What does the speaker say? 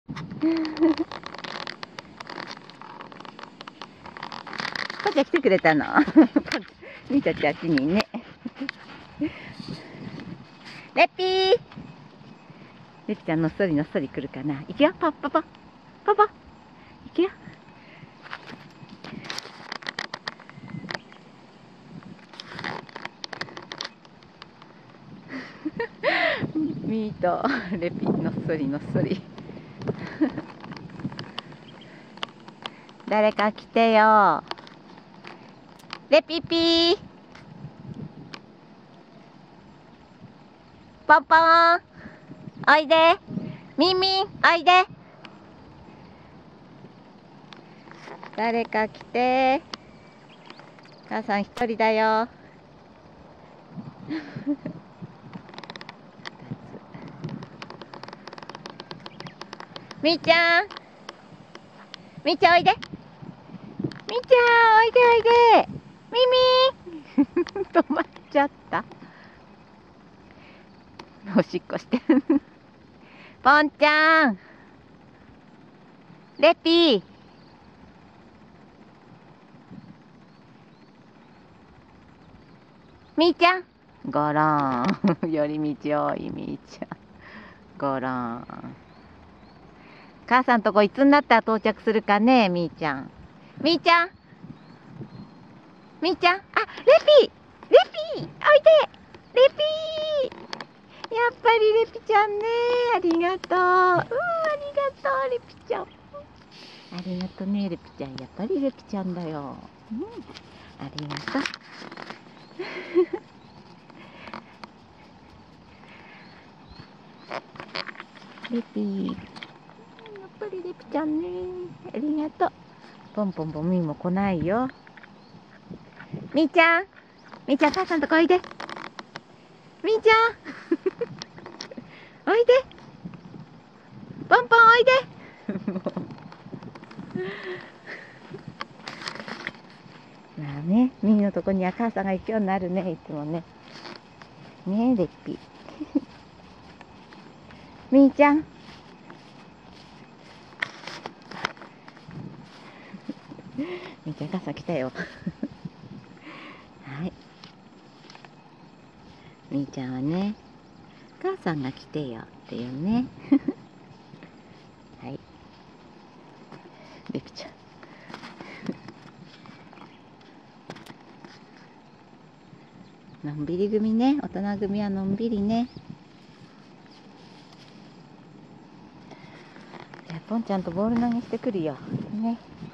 ポンちゃん来てくれたの。みーちゃんちあっちにね。レッピー。レッピちゃんのっそりのっそり来るかな。いくよ、パパパパパ。いくよ。ミーとレピのっそりのっそり。誰か来てよ。レピピー。ポンポン。おいで。ミンミン、おいで。誰か来て。母さん一人だよ。みーちゃん。みーちゃんおいで。みーちゃんおいでおいで。ミミ止まっちゃった。おしっこしてる。ポンちゃん。レピー。みーちゃん。ごろん。寄り道多いみーちゃん。ごろん。母さんとこいつになったら到着するかね、みーちゃん。みーちゃん。みーちゃん。あ、レピー。レピー。おいで。レピー。やっぱりレピちゃんね。ありがとう。ありがとう、レピちゃん。ありがとうね、レピちゃん。やっぱりレピちゃんだよ。うん。ありがとう。レピー。やっぱりレピちゃんね。ありがとう。ポンポンポンミーも来ないよ。みーちゃん。みーちゃん、母さんとこおいで。みーちゃん。おいで。ポンポンおいで。まあね、みーのとこには母さんが行くようになるね、いつもね。ねえ、レッピ。みーちゃん。みーちゃん、母さん来たよ。はい。みーちゃんはね、母さんが来てよっていうね。はい。レピちゃん。のんびり組ね。大人組はのんびりね。じゃあ、ポンちゃんとボール投げしてくるよ。ね。